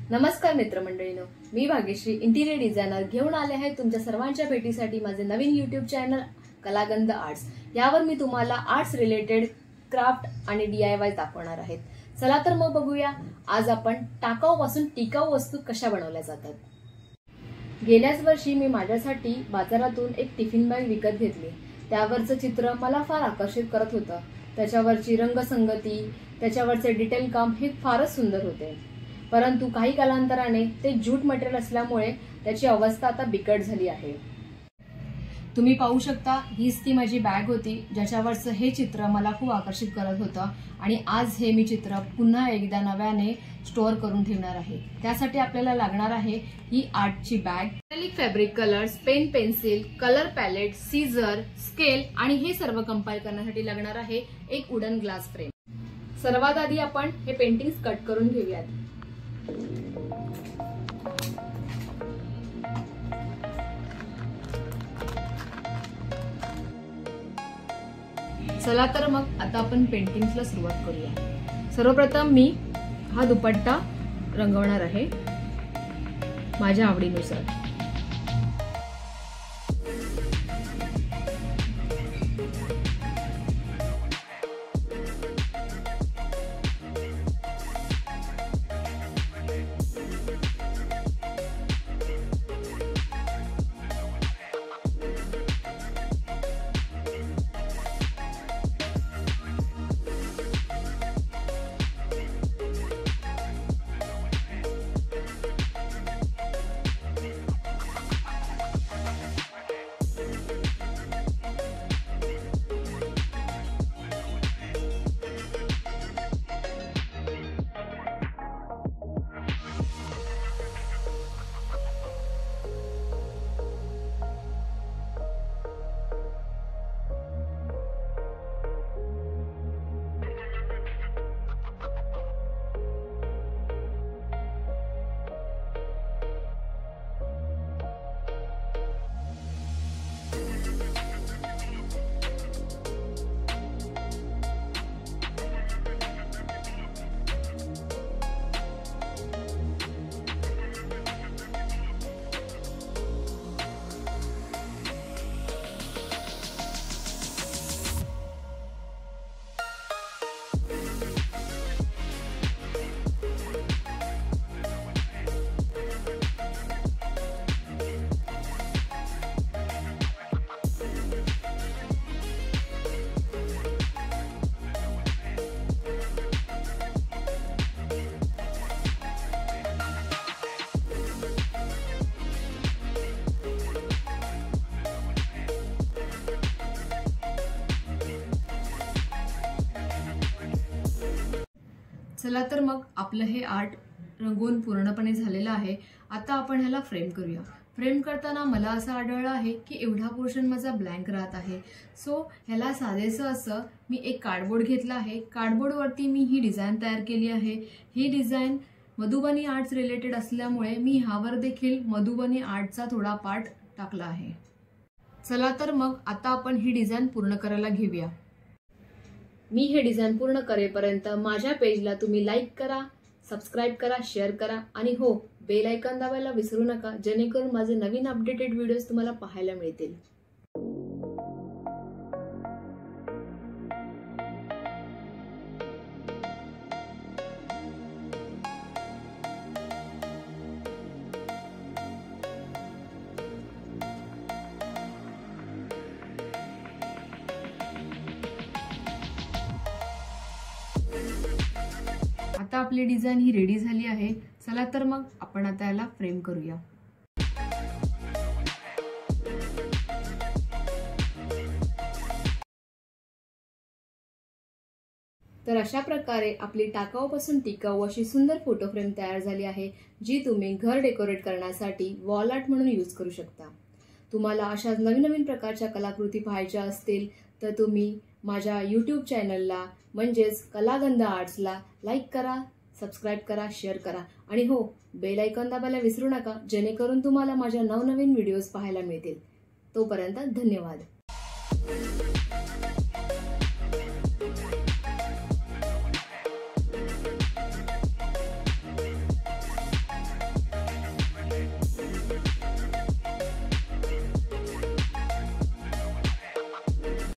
नमस्कार मित्रमंडळीनो, मी भाग्यश्री इंटिरियर डिझायनर घेऊन आले आहे तुमच्या सर्वांच्या भेटीसाठी माझे नवीन YouTube चॅनल कलागंध आर्ट्स। यावर मी तुम्हाला आर्ट्स रिलेटेड क्राफ्ट आणि DIY दाखवणार आहे। चला तर मग बघूया आज आपण टाकाऊपासून टिकाऊ वस्तू कशा बनवल्या जातात। गेल्याच वर्षी मी माझ्यासाठी बाजारातून एक टिफिन बॅग विकत घेतली। त्यावरचं चित्र मला फार आकर्षित करत होतं। त्याच्यावरची रंगसंगती, त्याच्यावरचे डिटेल काम हे फारच सुंदर होते। परंतु काही कालांतराने ते जूट मटेरियल असल्यामुळे त्याची अवस्था आता बिकट झाली आहे। तुम्ही पाहू शकता, हीच ती माझी बॅग होती ज्याच्यावरचं हे चित्र मला खूप आकर्षित करत होतं आणि आज हे मी चित्र पुन्हा एकदा नव्याने स्टोअर करून ठेवणार आहे। त्यासाठी आपल्याला लागणार आहे ही आर्टची bag, acrylic fabric colours, pen, pencil, colour palette, scissor, scale आणि हे सर्व कंपाईल करण्यासाठी लागणार आहे एक वुडन ग्लास फ्रेम। सर्वात आधी आपण हे पेंटिंग्स कट करून घेऊयात। चला तर मग आता आपण पेंटिंग्सला सुरुवात करूया। सर्वप्रथम मी हा दुपट्टा रंगवणार आहे माझ्या आवडीनुसार। चला तर मग आपलं हे आर्ट रंगवून पूर्णपणे झालेलं आहे। आता आपण ह्याला फ्रेम करूया। फ्रेम करताना मला असं आढळलं आहे की एवढा पोर्शन माझा ब्लँक राहत आहे। सो ह्याला साधेसं असं मी एक कार्डबोर्ड घेतला आहे। कार्डबोर्डवरती मी ही डिझाईन तयार केली आहे। ही डिझाईन मधुबनी आर्ट्स रिलेटेड असल्यामुळे मी ह्यावर देखील मधुबनी आर्टचा थोडा पार्ट टाकला आहे। चला तर मग आता आपण ही डिझाईन पूर्ण करायला घेऊया। मी हे डिझाईन पूर्ण करेपर्यंत माझ्या पेजला तुम्ही लाईक करा, सबस्क्राईब करा, शेअर करा आणि हो, बेल आयकॉन दाबायला विसरू नका, जेणेकरून माझे नवीन अपडेटेड व्हिडिओज तुम्हाला पाहायला मिळतील। आता आपली डिझाईन ही रेडी झाली आहे। चला तर मग आपण आता याला फ्रेम करूया। तर अशा प्रकारे आपली टाकाऊपासून टिकाऊ अशी सुंदर फोटो फ्रेम तयार झाली आहे, जी तुम्ही घर डेकोरेट करण्यासाठी वॉल आर्ट म्हणून यूज करू शकता। तुम्हाला अशा नवीन नवीन प्रकारच्या कलाकृती पाहायच्या असतील तर तुम्ही माझ्या YouTube चॅनलला म्हणजेच कलागंध आर्ट्सला लाईक करा, सबस्क्राईब करा, शेअर करा आणि हो, बेल आयकॉन दाबायला विसरू नका, जेणेकरून तुम्हाला माझ्या नवनवीन व्हिडिओज पाहायला मिळतील। तोपर्यंत धन्यवाद।